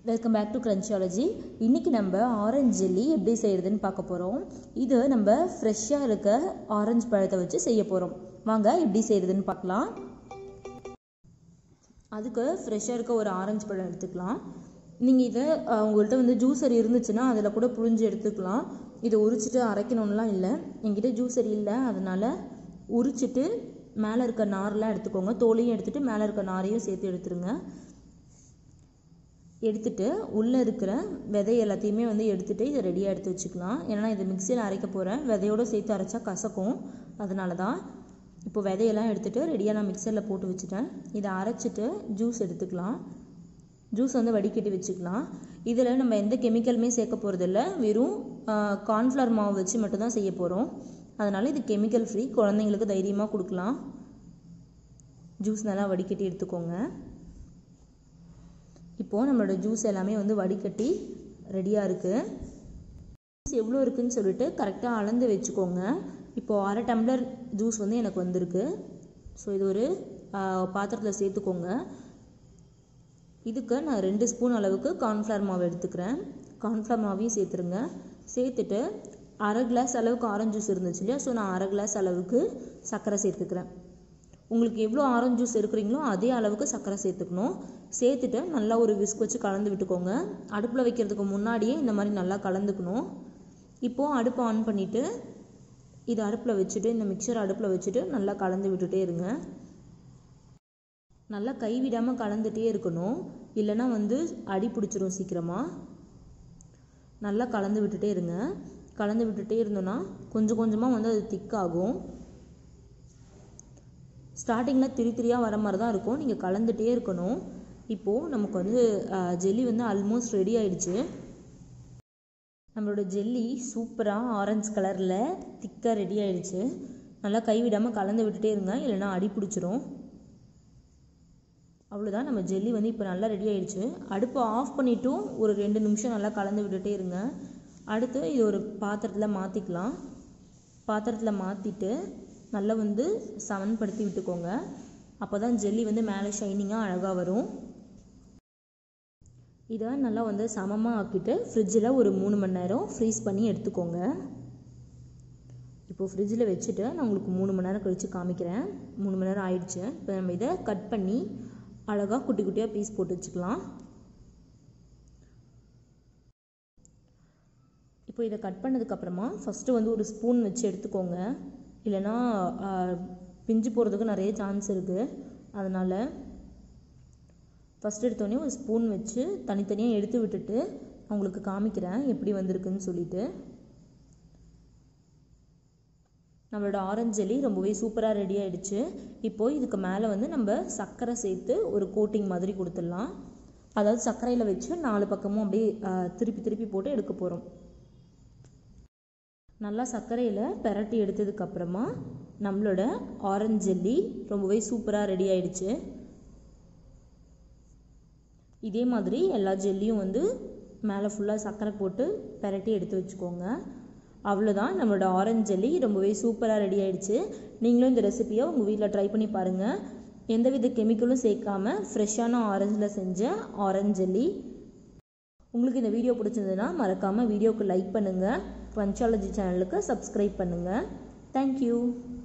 Welcome back to கிரன்ச்சியாலஜி. இன்றைக்கி நம்ம orange jelly எப்படி செய்கிறதுன்னு பார்க்க போகிறோம். இது நம்ம ஃப்ரெஷ்ஷாக இருக்க ஆரஞ்சு பழத்தை வச்சு செய்ய போகிறோம். வாங்க எப்படி செய்கிறதுன்னு பார்க்கலாம். அதுக்கு ஃப்ரெஷ்ஷாக இருக்க ஒரு ஆரஞ்சு பழம் எடுத்துக்கலாம். நீங்கள் இதை உங்கள்கிட்ட வந்து ஜூஸர் இருந்துச்சுன்னா அதில் கூட புழிஞ்சு எடுத்துக்கலாம். இதை உரிச்சிட்டு அரைக்கணும்லாம் இல்லை. என்கிட்ட ஜூஸர் இல்லை, அதனால் உரிச்சிட்டு மேலே இருக்க நாரெலாம் எடுத்துக்கோங்க. தோலையும் எடுத்துகிட்டு மேலே இருக்க நாரையும் சேர்த்து எடுத்துருங்க. எடுத்துட்டு உள்ளே இருக்கிற விதை எல்லாத்தையுமே வந்து எடுத்துகிட்டு இதை ரெடியாக எடுத்து வச்சுக்கலாம். ஏன்னா இது மிக்சியில் அரைக்க போகிறேன். விதையோடு சேர்த்து அரைச்சா கசக்கும், அதனால தான். இப்போ விதையெல்லாம் எடுத்துகிட்டு ரெடியாக நான் மிக்சரில் போட்டு வச்சுட்டேன். இதை அரைச்சிட்டு ஜூஸ் எடுத்துக்கலாம். ஜூஸ் வந்து வடிகட்டி வச்சுக்கலாம். இதில் நம்ம எந்த கெமிக்கலுமே சேர்க்க போகிறதில்ல, வெறும் கார்ன்ஃப்ளவர் மாவு வச்சு மட்டும்தான் செய்ய போகிறோம். அதனால் இது கெமிக்கல் ஃப்ரீ, குழந்தைங்களுக்கு தைரியமாக கொடுக்கலாம். ஜூஸ் நல்லா வடிகட்டி எடுத்துக்கோங்க. இப்போது நம்மளோட ஜூஸ் எல்லாமே வந்து வடிகட்டி ரெடியாக இருக்குது. ஜூஸ் எவ்வளோ இருக்குதுன்னு சொல்லிட்டு கரெக்டாக அளந்து வச்சுக்கோங்க. இப்போது 1/2 டம்ளர் ஜூஸ் வந்து எனக்கு வந்திருக்கு. ஸோ இது ஒரு பாத்திரத்தில் சேர்த்துக்கோங்க. இதுக்கு நான் 2 ஸ்பூன் அளவுக்கு கார்ன்ஃப்ளவர் மாவு எடுத்துக்கிறேன். கார்ன்ஃப்ளவர் மாவையும் சேர்த்துருங்க. சேர்த்துட்டு 1/2 கிளாஸ் அளவுக்கு ஆரஞ்சு ஜூஸ் இருந்துச்சு இல்லையா, ஸோ நான் 1/2 கிளாஸ் அளவுக்கு சர்க்கரை சேர்த்துக்கிறேன். உங்களுக்கு எவ்வளோ ஆரஞ்சு ஜூஸ் எடுக்கிறீங்களோ அதே அளவுக்கு சர்க்கரை சேர்த்துக்கணும். சேர்த்துட்டு நல்லா ஒரு விஸ்க் வச்சு கலந்து விட்டுக்கோங்க. அடுப்பில் வைக்கிறதுக்கு முன்னாடியே இந்த மாதிரி நல்லா கலந்துக்கணும். இப்போது அடுப்பை ஆன் பண்ணிவிட்டு இதை அடுப்பில் வச்சுட்டு, இந்த மிக்சர் அடுப்பில் வச்சுட்டு நல்லா கலந்து விட்டுட்டே இருங்க. நல்லா கைவிடாமல் கலந்துகிட்டே இருக்கணும், இல்லைன்னா வந்து அடி பிடிச்சிரும் சீக்கிரமாக. நல்லா கலந்து விட்டுட்டே இருங்க. கலந்து விட்டுட்டே இருந்தோன்னா கொஞ்சம் கொஞ்சமாக வந்து அது திக்காகும். ஸ்டார்டிங்கில் திரியாக வர மாதிரி தான் இருக்கும், நீங்கள் கலந்துகிட்டே இருக்கணும். இப்போது நமக்கு வந்து ஜெல்லி வந்து ஆல்மோஸ்ட் ரெடி ஆகிடுச்சு. நம்மளோட ஜெல்லி சூப்பராக ஆரஞ்சு கலரில் திக்காக ரெடி ஆகிடுச்சு. நல்லா கைவிடாமல் கலந்து விட்டுட்டே இருங்க, இல்லைனா அடி பிடிச்சிரும். அவ்வளோதான், நம்ம ஜெல்லி வந்து இப்போ நல்லா ரெடி ஆகிடுச்சு. அடுப்பை ஆஃப் பண்ணிவிட்டும் ஒரு 2 நிமிஷம் நல்லா கலந்து விட்டுட்டே இருங்க. அடுத்து இது ஒரு பாத்திரத்தில் மாற்றிக்கலாம். பாத்திரத்தில் மாற்றிட்டு நல்லா வந்து சமன்படுத்தி விட்டுக்கோங்க. அப்போ தான் ஜெல்லி வந்து மேலே ஷைனிங்காக அழகாக வரும். இதை நல்லா வந்து சமமாக ஆக்கிட்டு ஃப்ரிட்ஜில் ஒரு 3 மணி நேரம் ஃப்ரீஸ் பண்ணி எடுத்துக்கோங்க. இப்போது ஃப்ரிட்ஜில் வச்சுட்டு நான் உங்களுக்கு 3 மணி நேரம் கழித்து காமிக்கிறேன். 3 மணி நேரம் ஆயிடுச்சு. இப்போ நம்ம இதை கட் பண்ணி அழகாக குட்டி குட்டியாக பீஸ் போட்டு வச்சுக்கலாம். இப்போ இதை கட் பண்ணதுக்கப்புறமா ஃபஸ்ட்டு வந்து ஒரு ஸ்பூன் வச்சு எடுத்துக்கோங்க, இல்லைனா பிஞ்சு போகிறதுக்கு நிறைய சான்ஸ் இருக்குது. அதனால் ஃபஸ்ட் எடுத்தோடனே ஒரு ஸ்பூன் வச்சு தனித்தனியாக எடுத்து விட்டுட்டு உங்களுக்கு காமிக்கிறேன் எப்படி வந்திருக்குன்னு சொல்லிட்டு. நம்மளோட ஆரஞ்சு ஜெல்லி ரொம்பவே சூப்பராக ரெடி ஆகிடுச்சு. இப்போது இதுக்கு மேலே வந்து நம்ம சர்க்கரை சேர்த்து ஒரு கோட்டிங் மாதிரி கொடுத்துடலாம். அதாவது சர்க்கரையில் வச்சு 4 பக்கமும் அப்படியே திருப்பி திருப்பி போட்டு எடுக்க போகிறோம். நல்லா சர்க்கரையில் பெரட்டி எடுத்ததுக்கப்புறமா நம்மளோட ஆரஞ்சு ஜெல்லி ரொம்பவே சூப்பராக ரெடி ஆகிடுச்சு. இதே மாதிரி எல்லா ஜெல்லியும் வந்து மேலே ஃபுல்லாக சர்க்கரை போட்டு பெரட்டி எடுத்து வச்சுக்கோங்க. அவ்வளோதான், நம்மளோட ஆரஞ்சு ஜெல்லி ரொம்பவே சூப்பராக ரெடி ஆகிடுச்சு. நீங்களும் இந்த ரெசிபியை உங்கள் வீட்டில் ட்ரை பண்ணி பாருங்கள். எந்தவித கெமிக்கலும் சேர்க்காம ஃப்ரெஷ்ஷான ஆரஞ்சில் செஞ்ச ஆரஞ்சு ஜெல்லி. உங்களுக்கு இந்த வீடியோ பிடிச்சிருந்ததுன்னா மறக்காமல் வீடியோவுக்கு லைக் பண்ணுங்கள். கிரன்ச்சியாலஜி சேனலுக்கு சப்ஸ்கிரைப் பண்ணுங்கள். தேங்க்யூ.